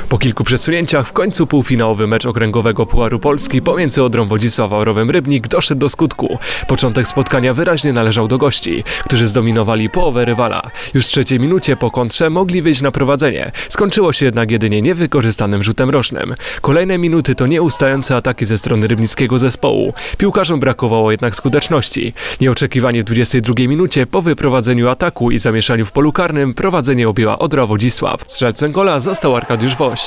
Po kilku przesunięciach w końcu półfinałowy mecz okręgowego Pucharu Polski pomiędzy Odrą Wodzisław a Orowem Rybnik doszedł do skutku. Początek spotkania wyraźnie należał do gości, którzy zdominowali połowę rywala. Już w trzeciej minucie po kontrze mogli wyjść na prowadzenie. Skończyło się jednak jedynie niewykorzystanym rzutem rożnym. Kolejne minuty to nieustające ataki ze strony rybnickiego zespołu. Piłkarzom brakowało jednak skuteczności. Nieoczekiwanie w 22 minucie po wyprowadzeniu ataku i zamieszaniu w polu karnym prowadzenie objęła Odra Wodzisław. Strzelcem gola został Arkadiusz Woś.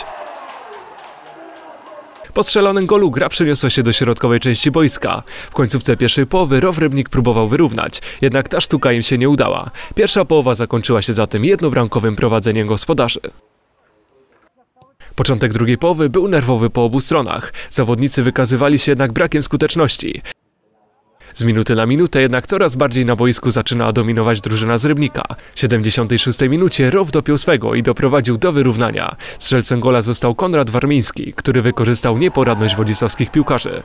Po strzelonym golu gra przeniosła się do środkowej części boiska. W końcówce pierwszej połowy Row Rybnik próbował wyrównać, jednak ta sztuka im się nie udała. Pierwsza połowa zakończyła się zatem jednobramkowym prowadzeniem gospodarzy. Początek drugiej połowy był nerwowy po obu stronach. Zawodnicy wykazywali się jednak brakiem skuteczności. Z minuty na minutę jednak coraz bardziej na boisku zaczynała dominować drużyna z Rybnika. W 76 minucie Row dopiął swego i doprowadził do wyrównania. Strzelcem gola został Konrad Warmiński, który wykorzystał nieporadność wodzisławskich piłkarzy.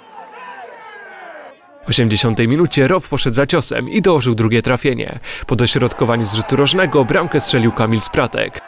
W 80 minucie Row poszedł za ciosem i dołożył drugie trafienie. Po dośrodkowaniu z rzutu rożnego bramkę strzelił Kamil Spratek.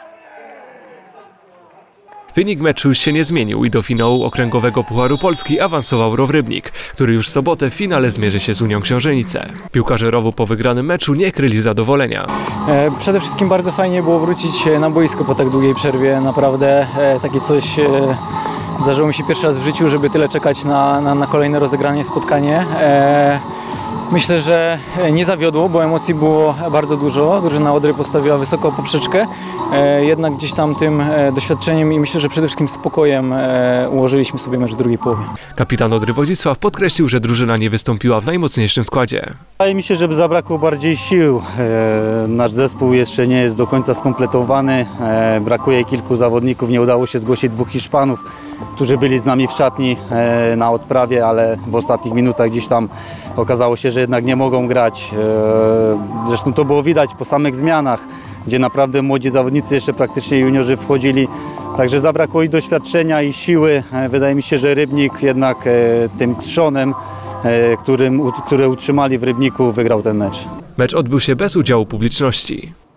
Wynik meczu już się nie zmienił i do finału okręgowego Pucharu Polski awansował Row Rybnik, który już w sobotę w finale zmierzy się z Unią Książenice. Piłkarze Rowu po wygranym meczu nie kryli zadowolenia. Przede wszystkim bardzo fajnie było wrócić na boisko po tak długiej przerwie. Naprawdę takie coś zdarzyło mi się pierwszy raz w życiu, żeby tyle czekać na kolejne rozegranie spotkanie. Myślę, że nie zawiodło, bo emocji było bardzo dużo. Drużyna Odry postawiła wysoką poprzeczkę, jednak gdzieś tam tym doświadczeniem i myślę, że przede wszystkim spokojem ułożyliśmy sobie mecz w drugiej połowie. Kapitan Odry Wodzisław podkreślił, że drużyna nie wystąpiła w najmocniejszym składzie. Wydaje mi się, że zabrakło bardziej sił. Nasz zespół jeszcze nie jest do końca skompletowany. Brakuje kilku zawodników. Nie udało się zgłosić 2 Hiszpanów, którzy byli z nami w szatni na odprawie, ale w ostatnich minutach gdzieś tam okazało się, że jednak nie mogą grać. Zresztą to było widać po samych zmianach, gdzie naprawdę młodzi zawodnicy, jeszcze praktycznie juniorzy wchodzili. Także zabrakło i doświadczenia, i siły. Wydaje mi się, że Rybnik jednak tym trzonem, które utrzymali w Rybniku, wygrał ten mecz. Mecz odbył się bez udziału publiczności.